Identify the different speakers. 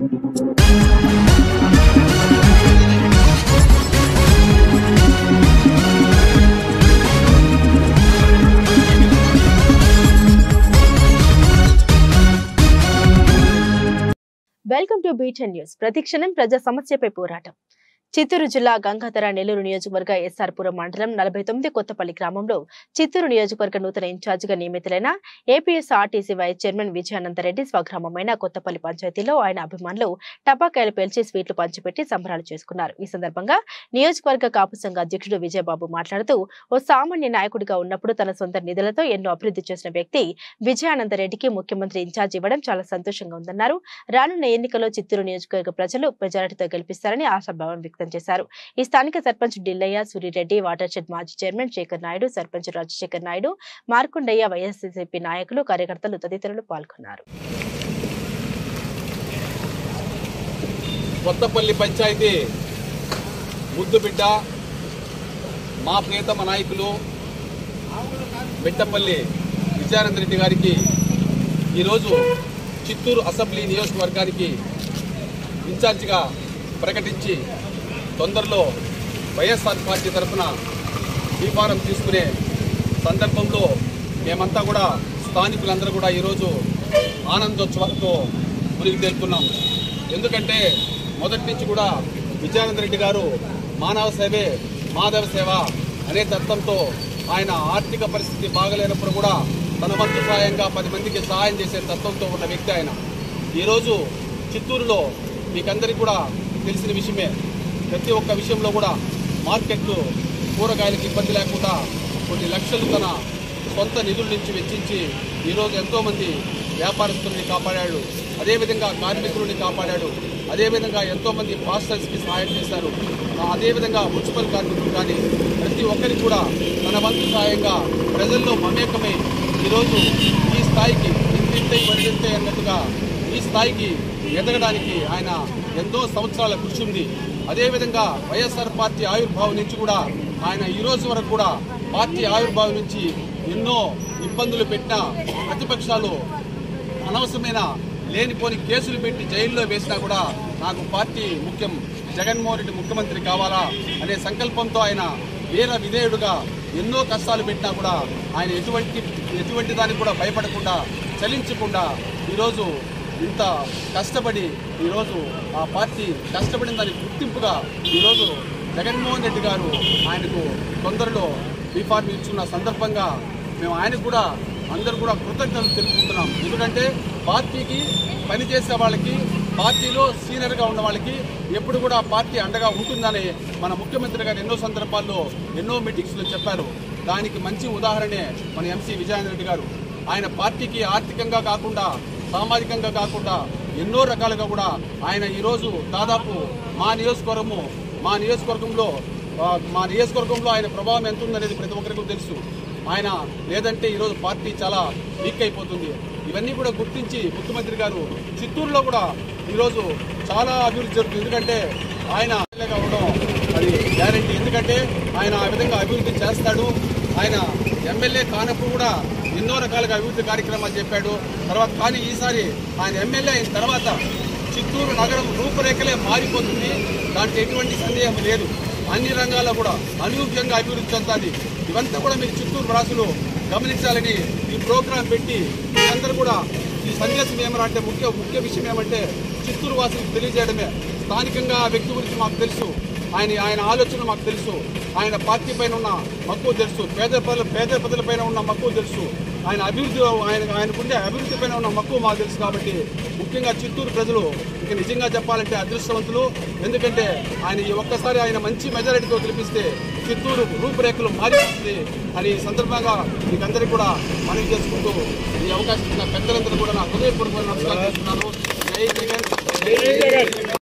Speaker 1: Welcome to beaten news. ప్రతిక్షణం ప్రజా సమస్యపై పోరాటం. చిత్తూరు జిల్లా గంగాధర నెల్లూరు నియోజకవర్గ ఎస్ఆర్పురం మండలం 49 కొత్తపల్లి గ్రామంలో చిత్తూరు నియోజకవర్గ నూతన ఇన్ఛార్జిగా నియమితులైన APS RTC vice chairman Vijayanandareddy స్వగ్రామమైన కొత్తపల్లి పంచాయతీలో ఆయన అభిమానులు టపాకాయలు పేల్చి స్వీట్లు పంచిపెట్టి సంబరాలు చేసుకున్నారు. ఈ సందర్భంగా నియోజకవర్గ కాపు సంఘ అధ్యక్షుడు విజయబాబు మాట్లాడుతూ, ఓ సామాన్య నాయకుడిగా ఉన్నప్పుడు తన సొంత నిధులతో ఎన్నో అభివృద్ధి చేసిన వ్యక్తి విజయానందరెడ్డికి ముఖ్యమంత్రి ఇన్ఛార్జ్ ఇవ్వడం చాలా సంతోషంగా ఉందన్నారు. రానున్న ఎన్నికల్లో చిత్తూరు నియోజకవర్గ ప్రజలు మెజారిటీతో గెలిపిస్తారని ఆశాభావం వ్యక్తం చేశారు. ఈ స్థానిక సర్పంచ్ డిల్లయ్య, సూరిరెడ్డి, వాటర్ షెడ్ మాజీ చైర్మన్ శేఖర్ నాయుడు, సర్పంచ్ రాజశేఖర్ నాయుడు, మార్కుండయ్య, వైఎస్ఆర్సీపీ నాయకులు, కార్యకర్తలు తదితరులు పాల్గొన్నారు.
Speaker 2: కొత్తపల్లి పంచాయతీ ముద్దుబిడ్డ మా ప్రియతమ నాయకులు బిట్టపల్లి విజయానందరెడ్డి గారికి ఈరోజు చిత్తూరు అసెంబ్లీ నియోజకవర్గానికి ఇన్ఛార్జిగా ప్రకటించి తొందరలో వైఎస్ఆర్ పార్టీ తరఫున బీఫారం తీసుకునే సందర్భంలో మేమంతా కూడా స్థానికులందరూ కూడా ఈరోజు ఆనందోత్సవాలతో మునిగి తేలుతున్నాం. ఎందుకంటే మొదటి నుంచి కూడా విజయానందరెడ్డి గారు మానవ సేవే మాధవ సేవ అనే తత్వంతో ఆయన ఆర్థిక పరిస్థితి బాగలేనప్పుడు కూడా తన వంతు సహాయంగా 10 మందికి సహాయం చేసే తత్వంతో ఉన్న వ్యక్తి ఆయన. ఈరోజు చిత్తూరులో మీకందరికీ కూడా తెలిసిన విషయమే. ప్రతి ఒక్క విషయంలో కూడా మార్కెట్లు కూరగాయలకు ఇబ్బంది లేకుండా కొన్ని లక్షలు తన సొంత నిధుల నుంచి వెచ్చించి ఈరోజు ఎంతోమంది వ్యాపారస్తుల్ని కాపాడాడు. అదేవిధంగా కార్మికులని కాపాడాడు. అదేవిధంగా ఎంతోమంది పాస్టర్స్కి సహాయం చేశారు. అదేవిధంగా మున్సిపల్ కార్మికులు కానీ ప్రతి ఒక్కరికి కూడా తన వంతు సహాయంగా ప్రజల్లో మమేకమై ఈరోజు ఈ స్థాయికి ఇంతింతై మరింతై అన్నట్టుగా ఈ స్థాయికి ఎదగడానికి ఆయన ఎంతో సంవత్సరాల కృషి ఉంది. అదేవిధంగా వైఎస్ఆర్ పార్టీ ఆవిర్భావం నుంచి కూడా ఆయన ఈ రోజు వరకు కూడా పార్టీ ఆవిర్భావం నుంచి ఎన్నో ఇబ్బందులు పెట్టిన ప్రతిపక్షాలు అనవసరమైన లేనిపోని కేసులు పెట్టి జైల్లో వేసినా కూడా నాకు పార్టీ ముఖ్యం, జగన్మోహన్ రెడ్డి ముఖ్యమంత్రి కావాలా అనే సంకల్పంతో ఆయన వీర విధేయుడుగా ఎన్నో కష్టాలు పెట్టినా కూడా ఆయన ఎటువంటి దానికి కూడా భయపడకుండా చలించకుండా ఈరోజు ఇంత కష్టపడి ఈరోజు ఆ పార్టీ కష్టపడిన దానికి గుర్తింపుగా ఈరోజు జగన్మోహన్ రెడ్డి గారు ఆయనకు తొందరలో బీఫార్మ్ ఇచ్చున్న సందర్భంగా మేము ఆయనకు కూడా అందరూ కూడా కృతజ్ఞతలు తెలుపుకుంటున్నాం. ఎందుకంటే పార్టీకి పనిచేసే వాళ్ళకి, పార్టీలో సీనియర్గా ఉన్న వాళ్ళకి ఎప్పుడు కూడా పార్టీ అండగా ఉంటుందని మన ముఖ్యమంత్రి గారు ఎన్నో సందర్భాల్లో ఎన్నో మీటింగ్స్లో చెప్పారు. దానికి మంచి ఉదాహరణే మన ఎంసీ విజయానందరెడ్డి గారు. ఆయన పార్టీకి ఆర్థికంగా కాకుండా, సామాజికంగా కాకుండా ఎన్నో రకాలుగా కూడా ఆయన ఈరోజు దాదాపు మా నియోజకవర్గంలో ఆయన ప్రభావం ఎంత ఉందనేది ప్రతి ఒక్కరికి తెలుసు. ఆయన లేదంటే ఈరోజు పార్టీ చాలా వీక్ అయిపోతుంది. ఇవన్నీ కూడా గుర్తించి ముఖ్యమంత్రి గారు చిత్తూరులో కూడా ఈరోజు చాలా అభివృద్ధి జరుగుతుంది. ఎందుకంటే ఆయన ఉండడం అది గ్యారెంటీ. ఎందుకంటే ఆయన ఆ విధంగా అభివృద్ధి చేస్తాడు. ఆయన ఎమ్మెల్యే కానప్పుడు కూడా ఎన్నో రకాలుగా అభివృద్ధి కార్యక్రమాలు చెప్పాడు. కానీ ఈసారి ఆయన ఎమ్మెల్యే అయిన తర్వాత చిత్తూరు నగరం రూపురేఖలే మారిపోతుంది. దాంట్లో ఎటువంటి సందేహం లేదు. అన్ని రంగాల్లో కూడా అనూహ్యంగా అభివృద్ధి చెందుతుంది. ఇవంతా కూడా మీరు చిత్తూరు వాసులు గమనించాలని ఈ ప్రోగ్రాం పెట్టి మీరందరూ కూడా ఈ సందేశం ఏమంటే ముఖ్య విషయం ఏమంటే చిత్తూరు వాసులకు తెలియజేయడమే. స్థానికంగా ఆ వ్యక్తి గురించి మాకు తెలుసు, ఆయన ఆలోచన మాకు తెలుసు, ఆయన పార్టీ పైన ఉన్న మక్కువ తెలుసు, పేద ప్రజలపైన ఉన్న మక్కువ తెలుసు, ఆయనకుండే అభివృద్ధి పైన ఉన్న మక్కువ మాకు తెలుసు. కాబట్టి ముఖ్యంగా చిత్తూరు ప్రజలు ఇక నిజంగా చెప్పాలంటే అదృష్టవంతులు. ఎందుకంటే ఆయన ఈ ఒక్కసారి ఆయన మంచి మెజారిటీతో గెలిపిస్తే చిత్తూరు రూపురేఖలు మారిపోతుంది అని సందర్భంగా మీకందరికీ కూడా మనవి చేసుకుంటూ ఈ అవకాశం ఇచ్చిన పెద్దలందరూ కూడా నా హృదయపూర్వక నమస్కారం చేస్తున్నాను. జై జగన్.